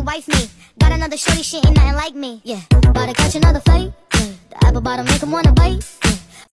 wife me. Got another shorty, she ain't nothing like me. Yeah, about to catch another fight. Yeah, the apple bottom make him wanna bite.